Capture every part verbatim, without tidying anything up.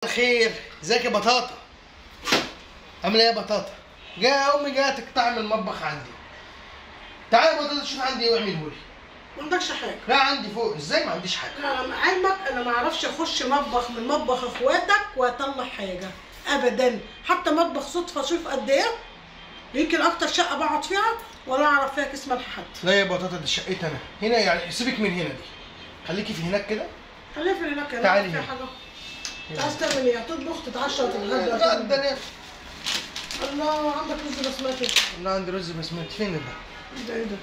الخير، ازيك يا بطاطا؟ عامله ايه يا بطاطا؟ جايه امي جايه تقطع من المطبخ عندي. تعالى يا بطاطا شوف عندي ايه واعمله لي. ما عندكش حاجه؟ لا عندي فوق. ازاي ما عنديش حاجه؟ انا علمك انا ما اعرفش اخش مطبخ من مطبخ اخواتك واطلع حاجه ابدا، حتى مطبخ صدفه شوف قد ايه، يمكن اكتر شقه بقعد فيها ولا اعرف فيها كيس ملح حد. لا يا بطاطا دي شقتي انا هنا، يعني سيبك من هنا دي، خليكي في هناك كده. خليها في هناك. تعالي فيها هنا. حاجه عايز تعمل ايه؟ هتطبخ تتعشى وتتغدى؟ اتغدى انا. الله، عندك رز بسمتي؟ والله عندي رز بسمتي. فين ده؟ ده ايه ده؟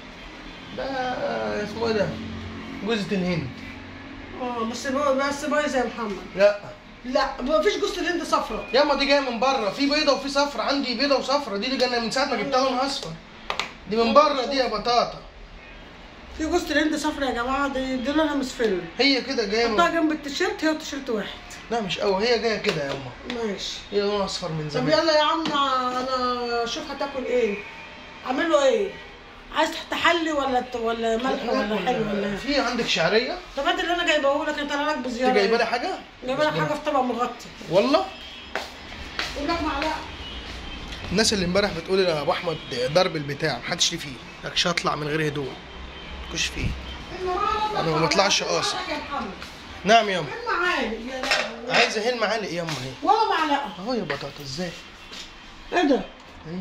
ده اسمه ايه ده؟ جوزة الهند. اه بس بس بايظه يا محمد. لا لا مفيش جوز الهند صفرا. ياما دي جايه من بره، في بيضه وفي صفرا. عندي بيضه وصفرا، دي اللي جايه من ساعه ما جبتها لونها اصفر. دي من بره دي يا بطاطا. في جوز الهند صفرا يا جماعه، دي دي لونها مصفر. هي كده جايه حطها من... جنب التيشيرت، هي والتيشيرت واحد. لا مش قوي، هي جايه كده يا امه. ماشي. هي لونها اصفر من طب زمان. يلا يا عم، انا شوف هتاكل ايه؟ اعمل له ايه؟ عايز تحلي ولا ولا ملح ولا حلو ولا ايه؟ في عندك شعريه؟ طب هات اللي انا جايبه لك، انت لك بزياده. انت جايبه لي حاجه؟ جايبه لك حاجه في طبق مغطي. والله؟ قول لك معلقه. الناس اللي امبارح بتقول لي يا ابو احمد ضرب البتاع محدش لي فيه، مالكش هطلع من غير هدوء. مالكش فيه. انا ما بطلعش قاصر. نعم ياما. هل معالق يا لهوي. عايزه هل معالق ياما اهي. ولا معلقه. اهو يا بطاطا. ازاي؟ ايه ده؟ ايه؟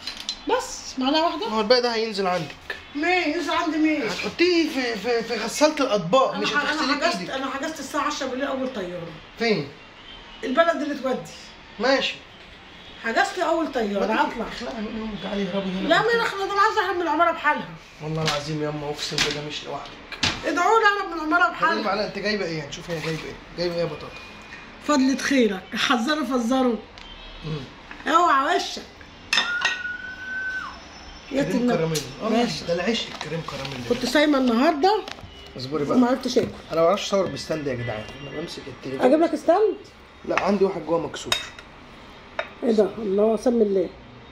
بس معلقه واحده؟ ما هو الباقي ده هينزل عندك. مين؟ ينزل عندي مين؟ هتحطيه في في في غساله الاطباق، مش انا هتغسلي انا حجزت بايدك. انا حجزت الساعه عشرة بالليل اول طياره. فين؟ البلد اللي تودي. ماشي. حجزت اول طياره هطلع. اخلعي من هنا تعالي اهربي هنا. لا مين اخلع؟ ده انا عايزه اهرب من العماره بحالها. والله العظيم ياما اقسم بالله مش لوحدك. ادعوا لي اهرب من العماره خليني بحالها. معلقه. انت جايبه ايه؟ هنشوف هي جايبه ايه. جايبه ايه يا بطاطا؟ فضلة خيرك، حذروا فزروا. امم اوعى وشك. كريم كراميل. اه ماشي. ده العشق الكريم كراميل. كنت صايمه النهارده اصبري بقى. وما عرفتش اكل. انا ما بعرفش اصور بالستاند يا جدعان، انا بمسك التليفون. اجيب لك ستاند؟ لا عندي واحد جوه مكسور. ايه ده؟ الله سمي الله.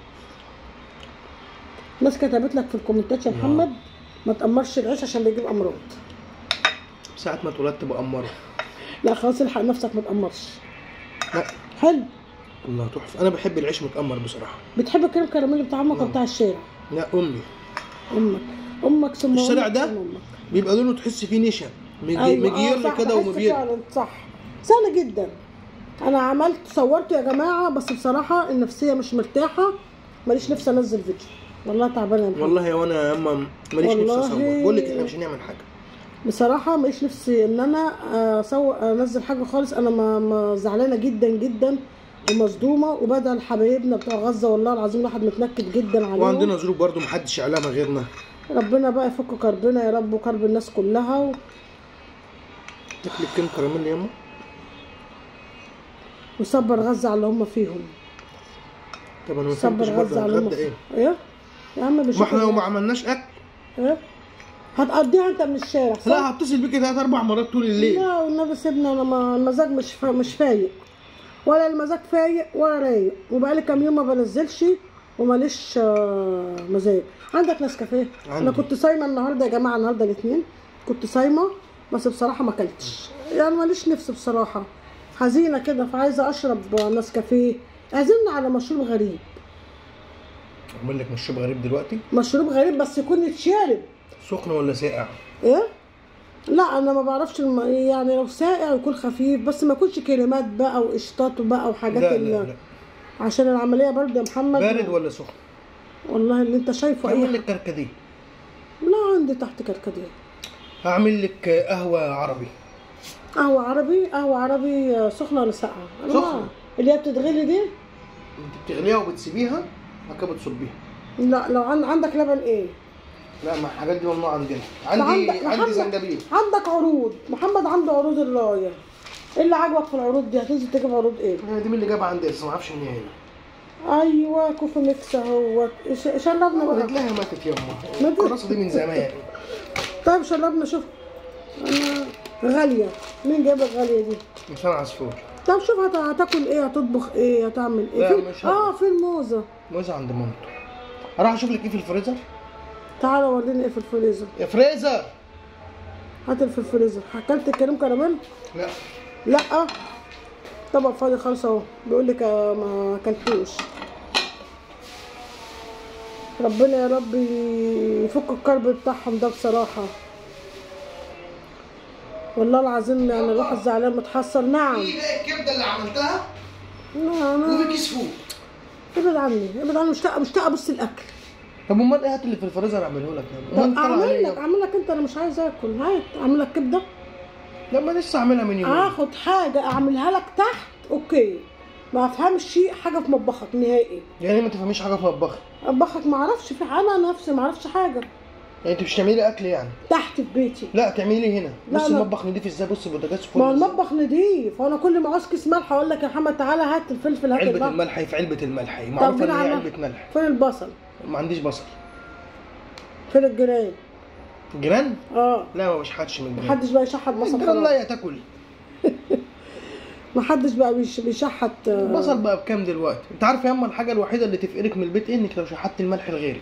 ناس كتبت لك في الكومنتات يا محمد ما تأمرش العيش عشان بيجيب امراض. ساعة ما اتولدت بأمره. لا خلاص الحق نفسك ما تأمرش. لا حلو. الله تحفة. أنا بحب العيش متأمر بصراحة. بتحب الكريم كراميل بتاع امك ولا بتاع الشارع؟ لا أمي. امك امك ثم الشارع ده بيبقى لونه تحس فيه نشا مجير كده ومبير. فعلا صح. سهل جدا. انا عملت صورته يا جماعه، بس بصراحه النفسيه مش مرتاحه، ماليش نفسي انزل فيديو، والله تعبانه يا محمد. والله وانا يا اما ماليش نفسي اصور. بقول لك احنا مش هنعمل حاجه بصراحه، ماليش نفسي ان انا اصور انزل حاجه خالص. انا ما زعلانه جدا جدا ومصدومه، وبدل حبايبنا بتوع غزه والله العظيم الواحد متنكد جدا عليهم. وعندنا ظروف برده محدش يعلمها غيرنا. ربنا بقى يفك كربنا يا رب وكرب الناس كلها. و... تاكلي كريم كراميل ياما وصبر غزه على اللي هم فيهم. طب انا ما صبر فهمتش غزه على برضه اللي هم هنتغدى ايه؟ ايه؟ يا عم مش ما احنا لو ما عملناش اكل ايه؟ هتقضيها انت من الشارع صح؟ لا هتصل بيكي ثلاث اربع مرات طول الليل. لا والنبي سيبنا، انا ما المزاج مش فا... مش فايق، ولا المزاج فايق ولا رايق، وبقالي كام يوم ما بنزلش وماليش مزاج. عندك نسكافيه؟ انا كنت صايمه النهارده يا جماعه، النهارده الاثنين كنت صايمه، بس بصراحه ما اكلتش، يعني ماليش نفس بصراحه، حزينه كده، فعايزه اشرب نسكافيه. اعزمنا على مشروب غريب. اعمل لك مشروب غريب دلوقتي؟ مشروب غريب بس يكون يتشرب. سخن ولا ساقع؟ ايه؟ لا انا ما بعرفش الم... يعني لو ساقع يكون خفيف، بس ما يكونش كريمات بقى وقشطات بقى وحاجات. لا لا لا. عشان العمليه برضه يا محمد. بارد ولا سخن؟ والله اللي انت شايفه. ايه؟ اعمل لك كركديه. لا عندي تحت كركديه. هعمل لك قهوه عربي. قهوه عربي؟ قهوه عربي سخنه ولا ساقعه؟ سخنه. اللي هي بتتغلي دي؟ انت بتغليها وبتسيبيها بعد كده بتصبيها. لا لو عندك لبن ايه؟ لا ما الحاجات دي ممنوعه عندنا. عندي عندي محمد... زنجبيل. عندك عروض، محمد عنده عروض الرايه. ايه اللي عاجبك في العروض دي؟ هتنزل تجيب عروض ايه؟ هي دي من اللي جابها عندي بس ما اعرفش ان هي هنا. ايوه كوفي ميكس اهوت. شربنا بقى. رجلها ماتت يما. الكراسه دي من زمان. طيب شربنا. شوف انا غاليه. مين جايب الغاليه دي؟ لسان عصفور. طب شوف هت... هتاكل ايه؟ هتطبخ ايه؟ هتعمل ايه؟ لا في... مش اه في الموزه. موزه عند مامته. اروح اشوف لك ايه في الفريزر؟ تعالى وريني ايه في الفريزر. يا فريزر هات اللي في الفريزر. اكلت الكريم كراميل؟ لا لا. طبق فاضي خالص اهو، بيقول لك ما اكلتوش. ربنا يا رب يفك الكرب بتاعهم ده بصراحه، والله العظيم يعني الواحد زعلان متحسر. نعم. في بقى الكبده اللي عملتها نعم. وفي كيس فول. ابعد عني ابعد عني، مشتاقه مشتاقه ابص الاكل. طب امال ايه؟ هات اللي في الفريزر اعمله لك. طب اعمل لك اعمل لك انت، انا مش عايز اكل. هات اعمل لك كبده. لما لسه اعملها من يومين. اخد حاجه اعملها لك تحت اوكي، ما افهمش حاجه في مطبخك نهائي. يعني ما تفهميش حاجه في مطبخك؟ مطبخك ما اعرفش في، انا نفسي ما اعرفش حاجه. يعني انت مش تعملي اكل يعني؟ تحت في بيتي. لا تعملي هنا. لا بص لا. المطبخ نضيف ازاي، بص البوتاجاز فل. ما هو المطبخ نضيف، وانا كل ما عاوز كيس ملح اقول لك يا محمد تعالى هات الفلفل، هات علبه الملح في علبه الملح طب معروفه ان كده هي عمل- علبه ملح. فين البصل؟ ما عنديش بصل. فين الجيران؟ جيران؟ اه لا ما بشحتش من الجيران. محدش بقى يشحت بصل الجيران لا خلاص. يا تاكل. محدش بقى بيش- بيشحت. آه، البصل بقى بكام دلوقتي؟ انت عارف يا اما الحاجه الوحيده اللي تفقرك من البيت ايه؟ انك لو شحت الملح لغيرك.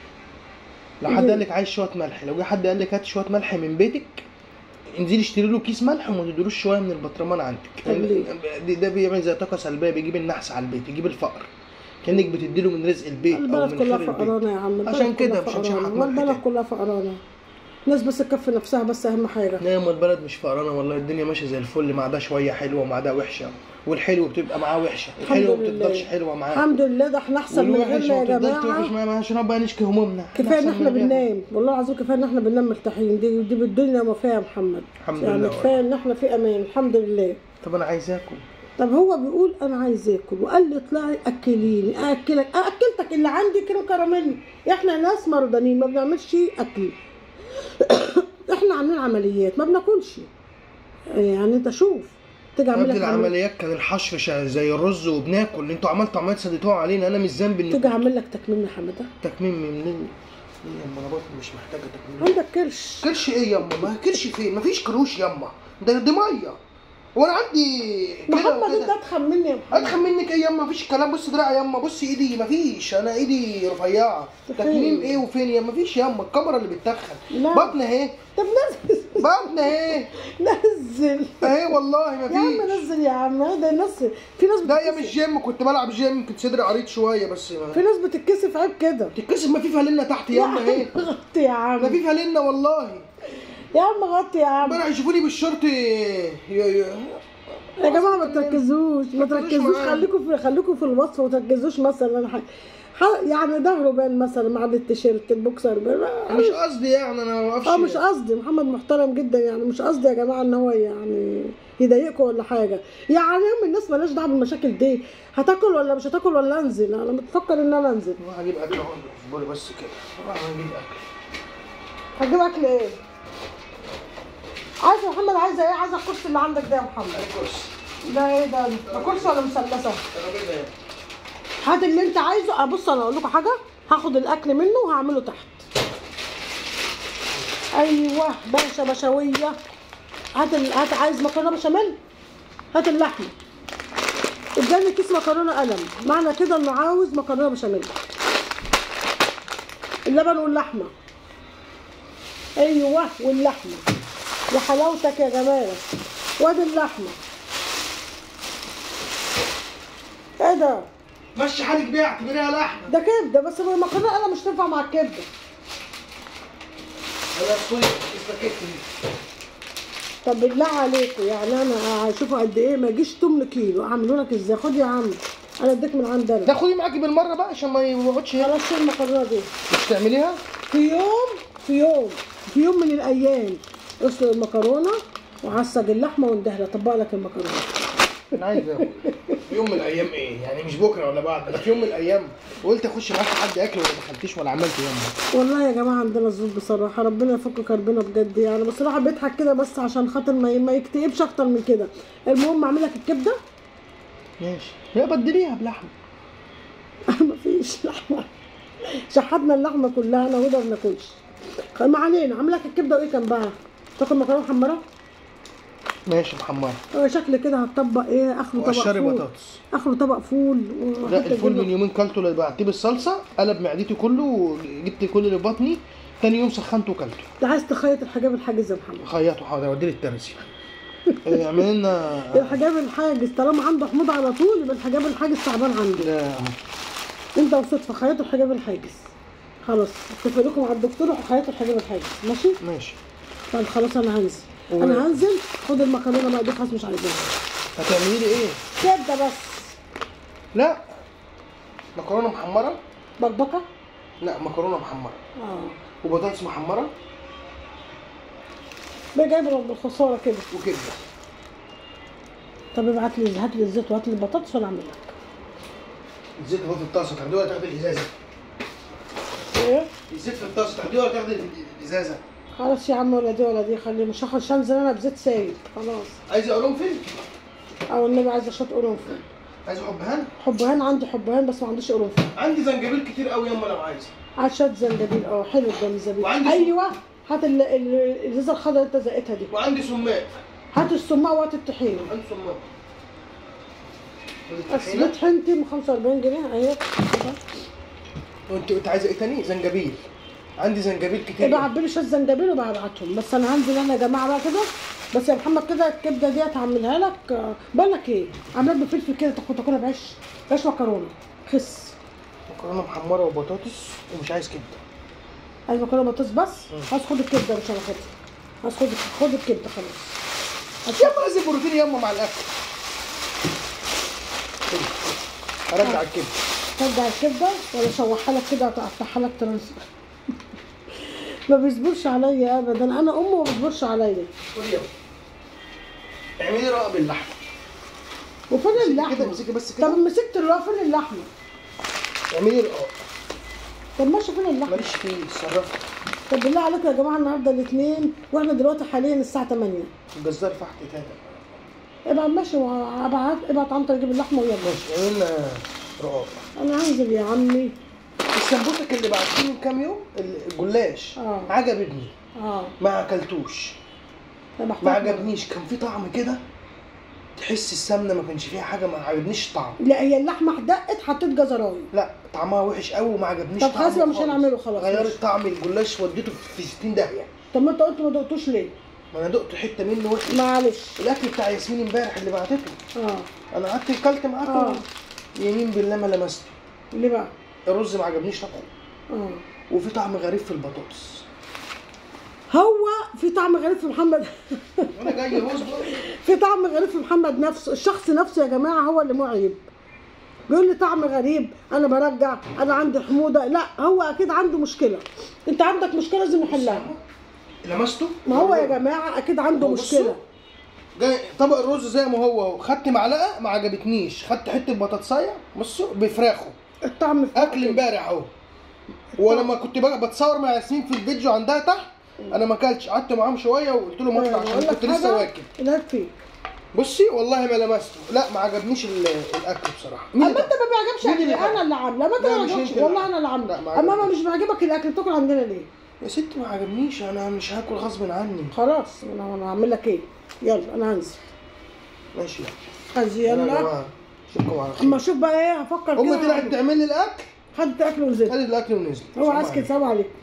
لو حد ليه؟ قال لك عايز شويه ملح، لو جه حد قال لك هات شويه ملح من بيتك، انزلي اشتري له كيس ملح وما تديلوش شويه من البطرمان عندك. طب ليه؟ ده- ده بيعمل زي طاقه سلبيه، بيجيب النحس على البيت، يجيب الفقر، كانك بتديله من رزق البيت او البلد من كلها خير البيت. فقرانه يا عم، البلد عشان كده كلها مش فقرانة. هنشحت ملح البلد تاني. كلها فقرانه، الناس بس تكفي نفسها بس اهم حاجه. لا ما البلد مش فقرانه والله، الدنيا ماشيه زي الفل، مع ده شويه حلوه ومع ده وحشه، والحلو بتبقى معاه وحشه، الحلوه ما بتفضلش حلوه معاه. الحمد لله، ده احنا احسن من والوحش غيرنا ما يا بتفضلش توحش جماعه. معاه عشان نبقى نشكي همومنا. كفايه ان أحسن احنا من غيرنا. بننام، والله العظيم كفايه ان احنا بننام مرتاحين، دي دي بالدنيا ما فيها يا محمد. الحمد يعني لله كفايه ان احنا في امان الحمد لله. طب انا عايز اكل. طب هو بيقول انا عايز اكل، وقال لي اطلعي اكليني اكلك، اكلتك اللي عندي كيلو كراميل. احنا ناس مرضانين ما بنعملش اكل. احنا عاملين عمليات ما بناكلش. يعني انت شوف تيجي اعمل قبل لك عملية، العمليات كان الحشر شا- زي الرز وبناكل، انتوا عملتوا عمليات سديتوها علينا، انا مش ذنبي تيجي ان اعمل لك تكميم يا حماده. تكميم من مين؟ يما انا بطني مش محتاجه تكميم. عندك كرش. كرش ايه يما؟ ما كرش فين؟ مفيش كروش يما، ده دي ميه، وانا عندي كده محمد وكده. انت اتخن مني يا محمد. ادخل منك ايه يما؟ مفيش كلام. بص دراعي يما، بص ايدي، مفيش، انا ايدي رفيعه. تكميم ايه وفين يا؟ مفيش يما، الكاميرا اللي بتدخن. لا. بطن اهي، طب نزل بطن اهي نزل اهي والله يا عم، مفيش. نزل يا عم. ده الناس في ناس ده ايام بتتكسف، الجيم كنت بلعب جيم، كنت صدري عريض شويه بس ما في ناس بتتكسف عيب كده. تتكسف. ما في فالينا تحت يما اهي، غطي يا عم، ما في فالينا والله. يا عم غطي يا عم. امبارح يشوفوني بالشورت ي- ي- يا جماعه ما تركزوش ما تركزوش تركزوش، معايا. خليكم في خليكم في الوصف، وما تركزوش مثلا ح... ح... يعني ظهره بان مثلا مع التيشيرت البوكسر بان. مش قصدي يعني، انا ما اه اعرفش. مش قصدي، محمد محترم جدا يعني، مش قصدي يا جماعه ان هو يعني يضايقكم ولا حاجه. يعني يوم الناس مالهاش دعوه بالمشاكل دي، هتاكل ولا مش هتاكل ولا انزل. انا بتفكر ان انا انزل. راح اجيب اكل اهو، اصبري بس كده، راح اجيب اكل. هتجيب اكل ايه؟ عايز يا محمد، عايزه ايه؟ عايزه الكرسي اللي عندك ده يا محمد. الكرسي ده ايه ده؟ ده كرسي ولا مثلثه؟ الراجل ده هات اللي انت عايزه. ابص انا اقول لكم حاجه، هاخد الاكل منه وهعمله تحت. ايوه باشا بشويه. هات ال... هات عايز مكرونه بشاميل، هات اللحمه. اداني كيس مكرونه قلم، معنى كده انه عاوز مكرونه بشاميل. اللبن واللحمه. ايوه واللحمه، يا حلاوتك يا جمالك. وادي اللحمه. ايه ده؟ مشي حالك بيها، اعتبريها لحمه. ده كبده، بس المكرونه قلم مش تنفع مع الكبده. انا سوري استكفت. طب بالله عليكم يعني انا هشوفوا قد ايه، ما يجيش تمن كيلو. اعمله لك ازاي؟ خد يا عم، انا اديك من عندي انا. ده خدي معاكي بالمره بقى عشان ما يقعدش هنا. خلاص شيل المكرونه دي. مش تعمليها؟ في يوم في يوم في يوم من الايام اسلق المكرونه وعصج اللحمه واندهلها، طبق لك المكرونه. انا عايز اكل. في يوم من الايام ايه؟ يعني مش بكره ولا بعد، انا في يوم من الايام وقلت اخش معاك حد اكل ولا دخلتيش ولا عملت يوم. والله يا جماعه عندنا ظروف بصراحه، ربنا يفك كربنا بجد يعني. بصراحه بيضحك كده بس عشان خاطر ما ما يكتئبش اكتر من كده. المهم اعمل لك الكبده. ماشي، يا بدليها بلحمه. مفيش لحمه، شحتنا اللحمه كلها انا وده ما بناكلش. ما علينا، عامله لك الكبده وايه جنبها؟ تاكل مكرونه محمره؟ ماشي محمره. هو شكل كده هتطبق ايه؟ اخره طبق وقشري فول. بطاطس. اخره طبق فول. لا الفول من يومين كلته اللي بعتيه بالصلصه، قلب معدتي كله وجبت كل اللي في بطني، تاني يوم سخنته وكلته. انت عايز تخيط الحاجه بالحاجز يا محمد؟ خيطه حاضر، اوديه للترزي. اعمل لنا الحجاب الحاجز، طالما عنده حموض على طول يبقى الحجاب الحاجز تعبان عنده. لا انت وصدفه خيطوا الحجاب الحاجز. خلاص اتفق لكم على الدكتور وخيطوا الحجاب الحاجز، ماشي؟ ماشي. طيب خلاص انا هنزل. و... انا هنزل خد المكرونه بقى دي، خلاص مش عايزاها. هتعملي لي ايه؟ كبده بس. لا مكرونه محمره. بكبكه؟ لا مكرونه محمره. اه. وبطاطس محمره. بقى جايبه بالخساره كده. وكبده. طب ابعت لي هات لي الزيت وهات لي البطاطس وانا اعمل لك. الزيت هو في الطاسه تاخديها ولا تاخدي الازازه؟ ايه؟ الزيت في الطاسه تاخديها ولا تاخدي الازازه؟ خلاص يا عم، ولا دي ولا دي، خلي مش هاخد شنزل انا بزيت سايب خلاص. عايزه قرنفل؟ او النبي عايزه شويه قرنفل. عايزه حبهان؟ حبهان عندي حبهان بس ما عنديش قرنفل. عندي زنجبيل كتير قوي ياما لو عايزه. هات شويه زنجبيل. اه حلو الزنجبيل. وعندي ايوه هات ال- ال- الازازه الخضراء اللي انت زقتها دي. وعندي سماق. هات السماق وهات الطحينه. عندي سماق. بس طحينتي ب خمسة وأربعين جنيه اهي. وانت انت عايزه ايه تاني؟ زنجبيل. عندي زنجبيل كتير. ابقى عبي لي شويه زنجبيل وببعتهم. بس انا هنزل انا يا جماعه بقى كده. بس يا محمد كده الكبده ديت هعملها لك. آه، بقول لك ايه، عاملها بفلفل كده تاخد تاكلها بعيش بعيش مكرونه خس. مكرونه محمره وبطاطس ومش عايز كبده. عايز مكرونه بطاطس بس؟ خلاص خد الكبده مش هاخدها. خلاص خد خد الكبده خلاص. ياما لازم بروتين ياما مع الاكل. هرجع الكبده. ترجع الكبده ولا اشوحها لك كده وتقطعها لك ترانس. ما بيصبرش عليا ابدا، انا امه ما بيصبرش عليا. خدي يلا. اعملي رقب اللحمه. وفين كده اللحمه؟ امسكي بس كده. طب مسكت الرقاق، فين اللحمه؟ اعملي رقاب. طب ماشي فين اللحمه؟ ماليش فيه اتصرفي. طب بالله عليكم يا جماعه النهارده الاثنين واحنا دلوقتي حاليا الساعه تمانية. الجزار فحت تاتا. ابعت ماشي وابعت ابعت عنتر يجيب اللحمه ويلا. ماشي اعملنا رقاب. انا هنزل يا عمي. السمبوسك اللي بعتيه من كام يوم الجلاش اه عجبني. اه ما اكلتوش. طب ما عجبنيش، كان في طعم كده تحس السمنه ما كانش فيها حاجه، ما عجبنيش الطعم. لا هي اللحمه حدقت حطيت جزرايه. لا طعمها وحش قوي وما عجبنيش. طب خلاص مش هنعمله خلاص. غيرت طعم الجلاش وديته في ستين داهيه. طب ما انت قلت ما دقتوش ليه؟ ما انا دقت حته منه وحش. معلش. الاكل بتاع ياسمين امبارح اللي بعتته. اه انا قعدت اكلت معاكم. اه يمين بالله ما لمسته. ليه بقى؟ الرز ما عجبنيش طبخه. اه وفي طعم غريب في البطاطس. هو في طعم غريب في محمد. انا جاي اصبر. في طعم غريب في محمد نفسه، الشخص نفسه يا جماعه هو اللي معيب. بيقول لي طعم غريب، انا برجع، انا عندي حموضه. لا هو اكيد عنده مشكله. انت عندك مشكله لازم نحلها. لمسته؟ ما هو يا جماعه اكيد عنده مشكله. جاي طبق الرز زي ما هو اهو، خدت معلقه ما عجبتنيش، خدت حته بطاطسايه بصوا بفراخه. الطعم في اكل امبارح اهو. ولما كنت بقى بتصور مع ياسمين في الفيديو عندها تحت انا ما اكلتش، قعدت معاهم شويه وقلت لهم اطلع عشان كنت لسه واكل. لا فيك. بصي والله ما لمسته، لا ما عجبنيش الاكل بصراحه. اما انت ما بيعجبش اكلي، انا اللي عامله. ما انت ما بيعجبش والله انا اللي عامله. اما ما مش بيعجبك الاكل بتاكل عندنا ليه؟ يا ستي ما عجبنيش، انا مش هاكل غصب عني. خلاص انا انا هعمل لك ايه؟ يلا انا هنزل. ماشي هنزل يلا. اشوفكم على خير. اما اشوف بقى ايه هفكر كده. امي طلعت تعمل لي الاكل. خدت اكل ونزلت. خدت الاكل ونزلت. هو عايز كده. سلام عليكم.